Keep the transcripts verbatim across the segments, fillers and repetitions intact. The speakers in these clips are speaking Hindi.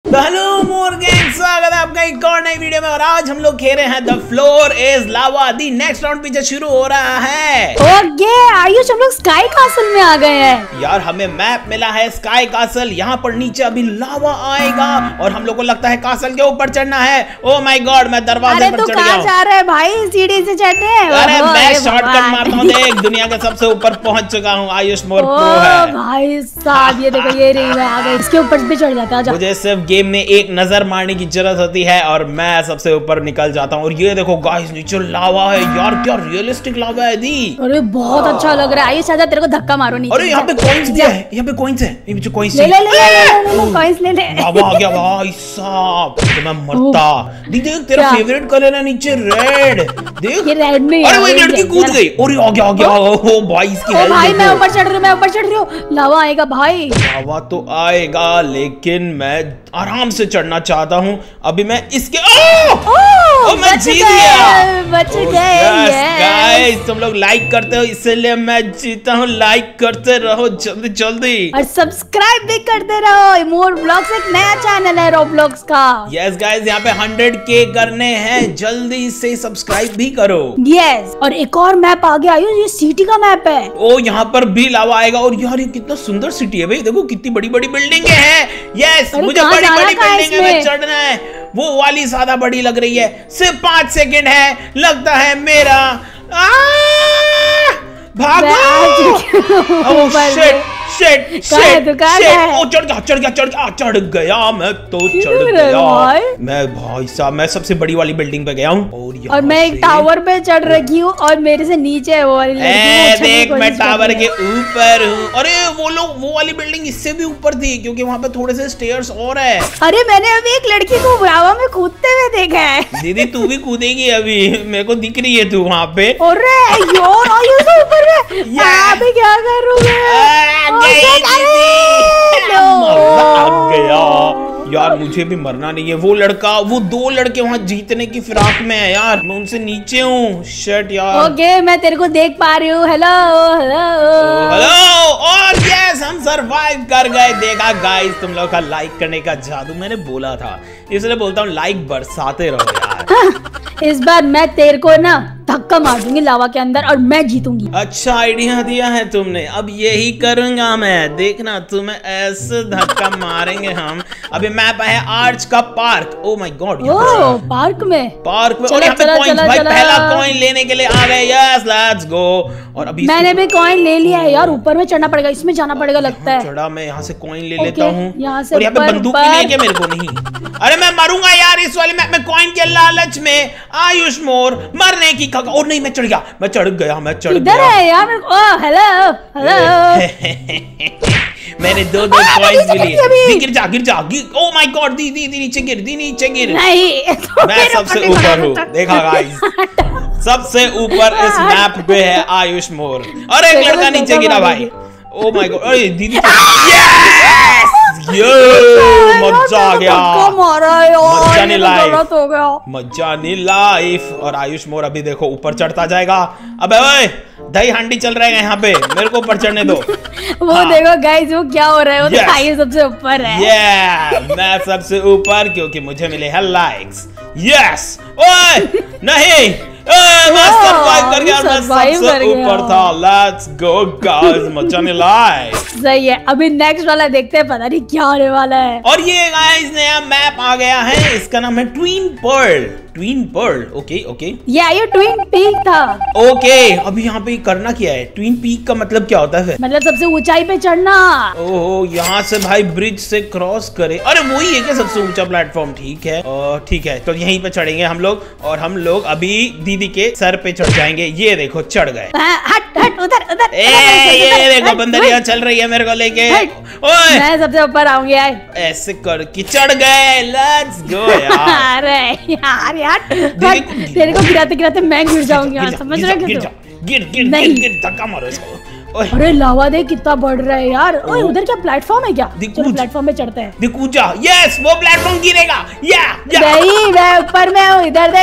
हेलो मोर गैंग, स्वागत है आपका एक और नई वीडियो में। और आज हम लोग खेल रहे हैं the floor is lava. The next round पीछे शुरू हो रहा है। ओके आयुष, हम लोग स्काई कासल में आ गए हैं। यार हमें मैप मिला है स्काई कासल। यहाँ पर नीचे अभी लावा आएगा और हम लोग को लगता है कासल के ऊपर चढ़ना है। ओ माय गॉड, मैं दरवाजे पर चढ़ गया हूँ। जा रहा है भाई? सीढ़ी से चढ़ने? अरे मैं शॉर्टकट मारता हूँ। देख, दुनिया के सबसे ऊपर पहुँच चुका हूँ। आयुष मोर प्रो है भाई साहब। ये देखो, ये रही आ गई। इसके ऊपर भी चढ़ जाता है। मुझे सिर्फ गेम में एक नजर मारने की जरूरत होती है और मैं सबसे ऊपर निकल जाता हूँ। और ये देखो गाइस, नीचे लावा है। यार क्या रियलिस्टिक लावा है दी। अरे बहुत अच्छा लग रहा है। आयुष आजा, तेरे को धक्का मारो नीचे। अरे यहाँ पे कॉइंस दिया है। यहाँ पे कॉइंस है। ये मुझे कॉइंस ले ले ले ले कॉइंस ले ले। लावा आ गया भाई साहब, तो मैं मरता। दी देख, तेरा फेवरेट कलर है नीचे रेड। देख ये रेड में। अरे वो लड़की कूद गई। अरे आ गया आ गया। ओ भाई इसकी हेल्थ भाई मैं ऊपर चढ़ रही हूँ, मैं ऊपर चढ़ रही हूँ। लावा आएगा भाई। लावा तो आएगा लेकिन मैं आराम से चढ़ना चाहता हूँ। अभी मैं इसके ओ! ओ, मैं जीत गया। बच oh, गए। yes, guys, तुम लोग लाइक करते हो इसलिए मैं जीता हूँ। लाइक करते रहो जल्दी जल्दी और सब्सक्राइब भी करते रहो। मोर ब्लॉग्स एक नया चैनल है रोब्लॉक्स का। यस गाइस, यहाँ पे हंड्रेड के करने हैं। जल्दी से सब्सक्राइब भी करो। यस, और एक और मैप आ गया। ये सिटी का मैप है। ओ यहाँ पर भी लावा आएगा। और यार ये कितना सुंदर सिटी है भाई। देखो कितनी बड़ी बड़ी बिल्डिंगे हैं। यस, मुझे बड़ी बड़ी बिल्डिंगे में चढ़ना है। वो वाली ज्यादा बड़ी लग रही है। सिर्फ पांच सेकंड है, लगता है मेरा। भागो। Oh shit shit shit shit. ओ चढ़ गया चढ़ गया चढ़ गया चढ़ गया मैं तो चढ़ गया। मैं भाई साहब, मैं सबसे बड़ी वाली बिल्डिंग पे गया हूँ। और, और मैं एक टावर पे चढ़ रखी हूँ और मेरे से नीचे है वो वाली लड़की। देख मैं टावर के ऊपर हूँ। अरे वो लोग वो वाली बिल्डिंग इससे भी ऊपर थी क्योंकि वहाँ पे थोड़े से स्टेयर्स और है। अरे मैंने अभी एक लड़की को हवा में कूदते हुए देखा है। दीदी तू भी कूदेगी अभी, मेरे को दिख रही है तू वहाँ पे। अरे यार आयुष ऊपर है। अभी क्या करूँगा? गया यार, मुझे भी मरना नहीं है। वो लड़का, वो दो लड़के वहाँ जीतने की फिराक में है यार। मैं उनसे नीचे हूँ। शिट यार। ओके मैं तेरे को देख पा रही हूँ। Hello hello hello. और यस, हम सरवाइव कर गए। देखा गाइस, तुम लोग का लाइक करने का जादू मैंने बोला था, इसलिए बोलता हूँ लाइक बरसाते रहो यार। इस बार मैं तेरे को ना धक्का मार दूंगी लावा के अंदर और मैं जीतूंगी। अच्छा आइडिया दिया है तुमने। अब यही करूंगा मैं। देखना तुम्हें ऐसे धक्का मारेंगे हम। अभी मैप है आर्च का park. Oh my god, oh park में पार्क में। और यहाँ पे कॉइन्स भाई, पहला कॉइन लेने के लिए आ गए। Yes let's go. और अभी मैंने भी कॉइन ले लिया है यार। ऊपर में चढ़ना पड़ेगा, इसमें जाना पड़ेगा लगता है। चढ़ा, मैं यहाँ से कॉइन ले लेता हूँ। यहाँ से और यहाँ पे बंदूक भी लेके मेरे को नहीं। अरे मैं मरूंगा यार इस वाले मैप में कॉइन के लालच में। आयुष मोर मरने की खगा। और नहीं, मैं चढ़ गया मैं चढ़ गया मैं चढ़ गया। इधर है यार। Oh hello hello. मैंने दो दो कॉइन्स भी लिए। गिर जा गिर जा। ओह माय गॉड, दी दी दी नीचे गिर, दी नीचे गिर। नहीं मैं सबसे ऊपर हूँ। देखा गाइस, सबसे ऊपर इस मैप पे है आयुष मोर। और एक लड़का नीचे गिरा भाई। Oh my god. अरे दीदी यस ये मजा आ गया। मजा नहीं लाइफ, मजा नहीं लाइफ। और आयुष मोर अभी देखो ऊपर चढ़ता जाएगा। अबे ओए, दही हांडी चल रहे हैं यहाँ पे, मेरे को ऊपर चढ़ने दो। वो हाँ। देखो गाइस वो क्या हो रहा है। वो yes. तो आयुष सबसे ऊपर है। yeah, मैं सबसे ऊपर क्योंकि मुझे मिले हैं लाइक्स। यस ओए नहीं, मैं सरवाइव कर गया। मैं सबसे ऊपर था। लेट्स गो गाइस, मजा नहीं लाइफ। सही है। अभी नेक्स्ट वाला देखते हैं, पता नहीं क्या होने वाला है। और ये गाइस नया मैप आ गया है। इसका नाम है twin pearl. Twin pearl. Okay okay. या ये ट्विन पीक था। ओके अभी यहाँ पे करना क्या है? ट्विन पीक का मतलब क्या होता है? मतलब सबसे ऊंचाई पे चढ़ना। ओहो, यहाँ से भाई ब्रिज से क्रॉस करे। अरे वही है क्या सबसे ऊंचा प्लेटफॉर्म? ठीक है और ठीक है, तो यहीं पे चढ़ेंगे हम लोग। और हम लोग अभी दीदी के सर पे चढ़ जाएंगे। ये देखो चढ़ गए। हट हट उधर उधर। ये देखो बंदरिया चल रही है मेरे को लेके। ओए मैं सबसे ऊपर आऊंगी। ऐसे कर के चढ़ गए। लेट्स गो यार। अरे यार यार तेरे को गिराते गिराते मैं गिर जाऊंगी यार, समझ रहे हो? गिर गिर गिर गिर धक्का मारो इसको। अरे लावा देख कितना बढ़ रहा है यार। ओए उधर क्या प्लेटफॉर्म है क्या? चलो प्लेटफॉर्म पे चढ़ते हैं। दिख जा। यस वो प्लेटफॉर्म गिरेगा। या नहीं मैं ऊपर में हूँ, इधर देख।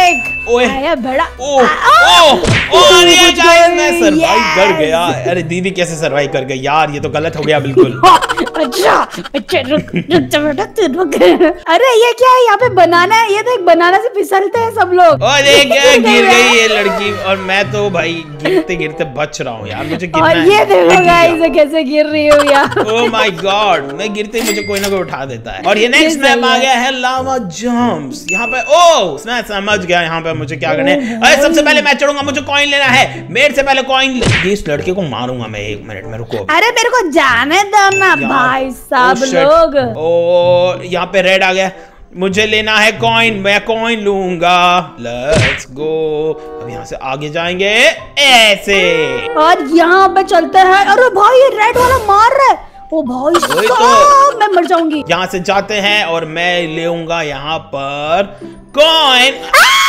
ओए आया बड़ा। ओ ओ ओ अरे गाइस मैं सरवाइव कर गया। अरे दीदी कैसे सरवाइव कर गई यार, ये तो गलत हो गया बिल्कुल। अच्छा अच्छा रुक रुक जा बेटा तू रुक। अरे ये क्या है, यहाँ पे बनाना है, ये देख बनाना से फिसलते हैं सब लोग। ओ देख गिर गई ये लड़की, और मैं तो भाई गिरते गिरते बच रहा हूँ यार, मुझे गिरना और ये देखो गाइस कैसे गिर रही हूँ यार। ओह माय गॉड, मैं गिरते ही मुझे कोई ना कोई उठा देता है। और ये नेक्स्ट मैप आ गया है लावा जंप्स। यहाँ पे ओ मैं समझ गया यहाँ पे मुझे क्या करना है। अरे सबसे पहले मैं चढ़ूंगा, मुझे कॉइन लेना है, मेरे से पहले कॉइन। इस लड़के को मारूंगा मैं, एक मिनट में रुको। अरे मेरे को जाने दो ना भाई साहब लोग। ओ यहाँ पे रेड आ गया, मुझे लेना है कॉइन, मैं कॉइन लूंगा। Let's go. अब यहाँ से आगे जाएंगे ऐसे, और यहाँ पे चलते हैं। अरे भाई ये रेड वाला मार रहा है। ओ भाई साहब मैं मर जाऊंगी। यहाँ से जाते हैं और मैं लेऊंगा यहाँ पर कॉइन।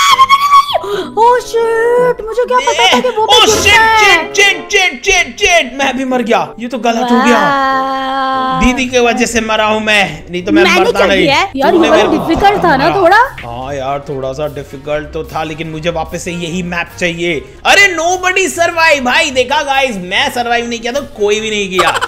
ओह शिट, मुझे क्या पता था कि वो oh shit shit shit shit shit shit, मैं भी मर गया। ये तो गलत हो गया, दीदी के वजह से मरा हूँ मैं, नहीं तो मैं मरता नहीं। यार ये डिफिकल्ट था ना थोड़ा। हाँ यार थोड़ा सा डिफिकल्ट तो था, लेकिन मुझे वापस से यही मैप चाहिए। अरे नोबडी सर्वाइव भाई, देखा गाइस मैं सर्वाइव नहीं किया तो कोई भी नहीं किया।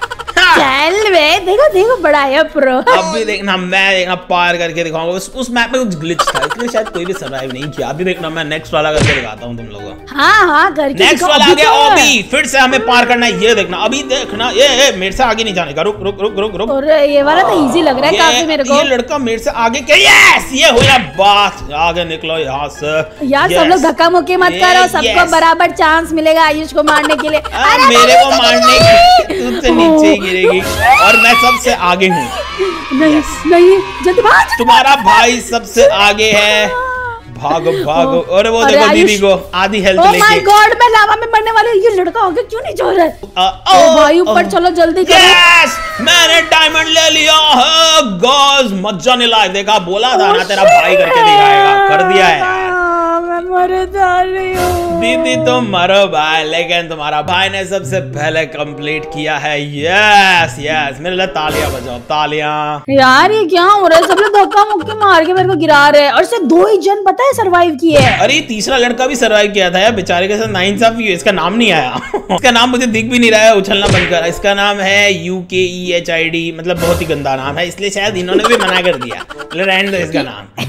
चल वे देखो देखो बड़ा है प्रो। अब भी देखना, मैं देखना पार करके दिखाऊंगा। उस, उस मैप में कुछ ग्लिच था इसलिए शायद कोई भी सर्वाइव नहीं किया। अभी देखना मैं नेक्स्ट वाला करके दिखाता हूँ तुम लोगों को। हाँ हाँ करके नेक्स्ट वाला आ गया ओबी, फिर से हमें पार करना है। ये देखना अभी देखना, ये, ये मेरे से आगे नहीं जाने का। रुक रुक रुक रुक रुक। और ये वाला तो इजी लग रहा है काफी मेरे को। ये लड़का मेरे से आगे क्या? यस ये हुआ बात, आगे निकलो यहाँ से। यार सब लोग धक्का मुक्की मत करो, सबको बराबर चांस मिलेगा आयुष को मारने के लिए। मेरे को मारने के तुझसे नीचे गिरेगी और मैं सबसे आगे हूँ। नहीं नहीं जल्दी भाग। तुम्हारा भाई सबसे आगे है, भागो भागो। और वो देखो दीदी को आधी हेल्थ लेके। ओह माय गॉड मैं लावा में मरने वाले। ये लड़का आगे क्यों नहीं जा रहा है? ओ भाई ऊपर चलो जल्दी करो। यस मैंने डायमंड ले लिया है गाइस, मजा नहीं लाए। देखा बोला था ना तेरा भाई करके दिखाएगा, कर दिया है। मैं मर जा रही हूँ। दीदी तो मरो भाई, लेकिन तुम्हारा भाई ने सबसे पहले कंप्लीट किया है। यस यस मेरे लिए तालियां बजाओ, तालियां। यार ये क्या हो रहा है, सब लोग धक्का मुक्की मार के मेरे को गिरा रहे हैं और सिर्फ दो ही जन पता है सरवाइव किए हैं। अरे तीसरा लड़का भी सरवाइव किया था यार, बेचारे के साथ नाइंसाफी है। इसका नाम नहीं आया इसका नाम मुझे दिख भी नहीं रहा है, उछलना बंद कर। इसका नाम है यू के ई एच आई डी, मतलब बहुत ही गंदा नाम है, इसलिए शायद इन्होंने भी मना कर दिया। रहने दो इसका नाम।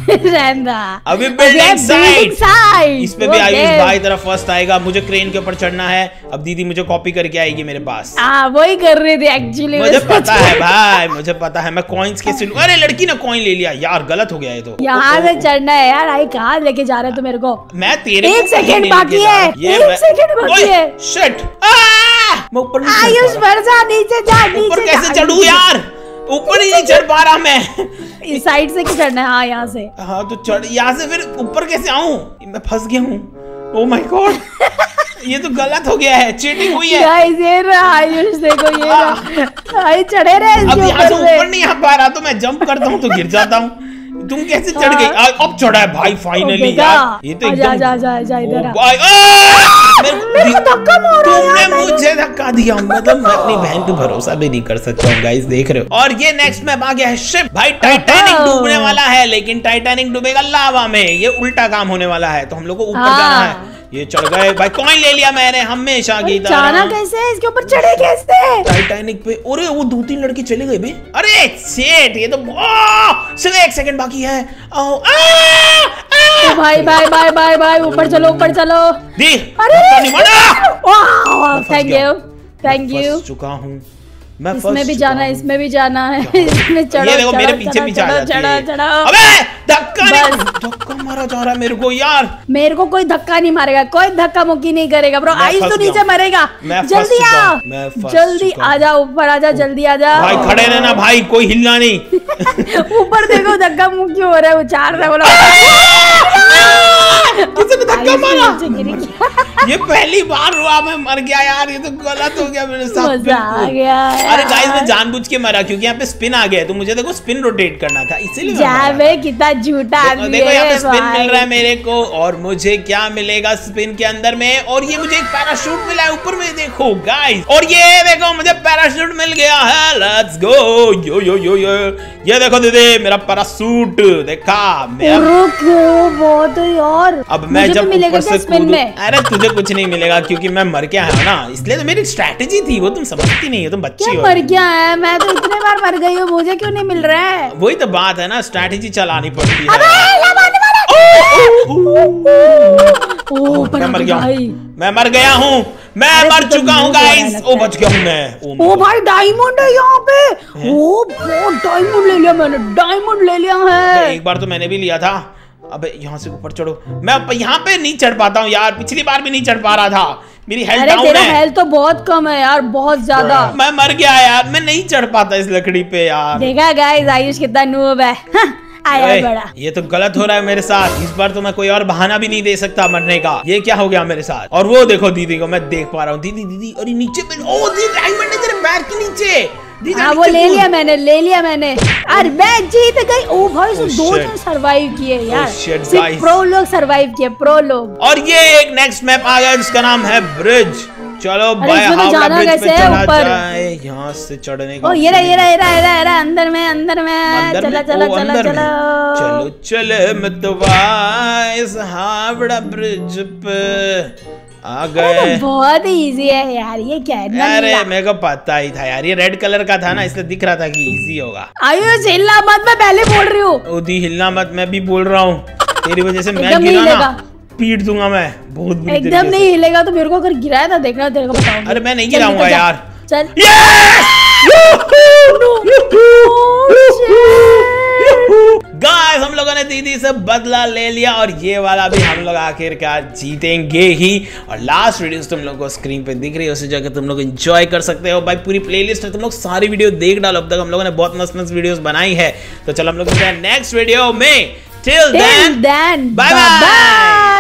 अभी बिल्डिंग साइड, इस पे भी आयुष भाई तरफ फर्स्ट आएगा। मुझे क्रेन के ऊपर चढ़ना है। अब दीदी मुझे कॉपी करके आएगी मेरे पास। हाँ वही कर रही थी एक्चुअली। मुझे पता है भाई, मुझे पता है मैं कॉइन्स कैसे लूं। अरे लड़की ने कॉइन ले लिया यार, गलत हो गया ये तो। यहाँ से चढ़ना है यार। आई कहाँ लेके जा रहे हो मेरे को? मैं तेरे एक सेकंड बाकी है, एक सेकंड बाकी है। शिट मैं ऊपर आयुष मर जा, नीचे जा। ऊपर कैसे चढ़ूं यार, ऊपर ही नहीं चढ़ पा रहा मैं। इस साइड से क्यों चढ़ना है? हाँ यहाँ से। हाँ तो चढ़, यहाँ से फिर ऊपर कैसे आऊं? मैं फंस गया हूँ। ओह माय गॉड ये तो गलत हो गया है, चीटिंग हुई है। गाइस ये रहा आयुष, देखो ये रहा। आई चढ़े रहे अब यहाँ से ऊपर नहीं आ पा रहा तो मैं जंप करता हूँ तो गिर जाता हूँ। तुम कैसे चढ़ गई? अब चढ़ा है भाई फाइनली यार। ये तो एकदम जा जा जा इधर आ। भाई मेरे को धक्का मारा यार, तुमने मुझे धक्का दिया। मतलब मैं अपनी बहन पे भरोसा भी नहीं कर सकता हूँ गाइस, देख रहे हो। और ये नेक्स्ट मैप आ गया है शिप। भाई टाइटैनिक डूबने वाला है, लेकिन टाइटैनिक डूबेगा लावा में। ये उल्टा काम होने वाला है, तो हम लोग को ऊपर जाना है। ये चढ़ गए भाई, कॉइन ले लिया मैंने हमेशा की तरह। जाना कैसे है? इसके ऊपर चढ़े कैसे? टाइटैनिक पे। अरे वो दो तीन लड़के चले गए बे। अरे शेट ये तो सिर्फ एक सेकंड बाकी है। आ, आ, भाई भाई भाई भाई भाई ऊपर चलो, ऊपर चलो। दी अरे वाह थैंक यू थैंक यू। चुका हूँ मैं, इसमें भी जाना है, इसमें भी जाना है। इसमें चढ़ो, ये देखो मेरे पीछे पीछे आ जाती है। चढ़ो चढ़ो। अबे धक्का धक्का मारा जा रहा है मेरे को यार। मेरे को कोई धक्का नहीं मारेगा, कोई धक्का मुक्की नहीं करेगा ब्रो। आयुष तो नीचे मरेगा। जल्दी आ, जल्दी आ जा, ऊपर आ जा, जल्दी आ जा। भाई खड़े रहना भाई, कोई हिलना नहीं। ऊपर देखो धक्का मुक्की हो रहा है, उछाल रहा है। किसी ने धक्का मारा। ये पहली बार हुआ मैं मर गया यार, ये तो गलत हो गया मेरे साथ। मजा आ गया। अरे गाइस मैं जानबूझ के मरा क्योंकि यहाँ पे स्पिन आ गया, तो मुझे देखो स्पिन रोटेट करना था, इसीलिए कितना झूठा आदमी है। देखो यहाँ पे स्पिन मिल रहा है मेरे को, और मुझे क्या मिलेगा स्पिन के अंदर में, और ये मुझे एक पैराशूट मिला है ऊपर में देखो गाइस, और ये देखो मुझे पैराशूट मिल गया है। लेट्स गो यो यो यो यो, ये देखो दीदी मेरा पैराशूट देखा। बहुत यार, अब मैं जब ऊपर से कूदूं, अरे तुझे कुछ नहीं मिलेगा क्योंकि मैं मर गया है ना, इसलिए तो मेरी स्ट्रैटेजी थी, वो तुम समझती नहीं हो, तुम बच्ची हो। मर गया है, मैं तो इतने बार मर गई हूँ, मुझे क्यों नहीं मिल रहा है? वही तो बात है ना, स्ट्रैटेजी चलानी पड़ती है। मैं मर गया हूँ, मैं मर गया हूँ, मैं मर चुका हूँ गाइस। ओ बच गया हूँ मैं। ओ भाई डायमंड है यहाँ पे। ओ बहुत डायमंड ले लिया मैंने, डायमंड ले लिया है। एक बार तो मैंने भी लिया था। अबे यहाँ से ऊपर चढ़ो, मैं यहाँ पे नहीं चढ़ पाता हूँ यार, पिछली बार भी नहीं चढ़ पा रहा था, मेरी हेल्थ डाउन है। तेरा हेल्थ तो बहुत कम है यार, बहुत ज्यादा। मैं मर गया यार, मैं नहीं चढ़ पाता इस लकड़ी पे यार। देखा गाइस आयुष कितना नूब है। आया बड़ा। ये तो गलत हो रहा है मेरे साथ, इस बार तो मैं कोई और बहाना भी नहीं दे सकता मरने का। ये क्या हो गया मेरे साथ? और वो देखो दीदी को मैं देख पा रहा हूँ, दीदी दीदी अरे नीचे पे, ओ दीदी डायमंड है तेरे पैर के नीचे। हाँ वो ले लिया मैंने, ले लिया मैंने। अरे मैं जीत गई। ओ भाई oh, दो जन सरवाइव किए यार, oh, सिर्फ प्रो लोग सरवाइव किए, प्रो लोग। और ये एक नेक्स्ट मैप आ गया जिसका नाम है ब्रिज। चलो बाय हावड़ा ब्रिज पे चला जाए, यहाँ से चढ़ने का। ओ ये रहा ये रहा ये रहा ये रहा ये रहा अंदर में अंदर में चला चला चला चला चलो चले मतवा इस हावड़ा ब्रिज पे आ गए। बहुत इजी है यार, ये क्या है? अरे मेरे को पता ही था यार, ये रेड कलर का था ना, इसलिए दिख रहा था कि इजी होगा। आयुष हिलना मत, मैं पहले बोल रही हूँ। ओदी हिलना मत, मैं भी बोल रहा हूँ, तेरी वजह से मैं गिरा ना, पीट दूंगा मैं बहुत बुरी तरीके से। एकदम नहीं हिलेगा तो मेरे को अगर गिराया था देखना, तेरे को बताऊंगा। अरे मैं नहीं गिराऊंगा यार। चल गाइस हम लोगों ने दीदी से बदला ले लिया, और ये वाला भी हम लोग आखिरकार जीतेंगे ही। और लास्ट वीडियोस तुम लोग को स्क्रीन पे दिख रही है, उसे जाकर तुम लोग एंजॉय कर सकते हो भाई, पूरी प्लेलिस्ट है, तुम लोग सारी वीडियो देख डालो। अब तक हम लोगों ने बहुत मस्त मस्त वीडियोस बनाई है, तो चलो हम लोग मिलते हैं नेक्स्ट वीडियो में। Till then bye bye.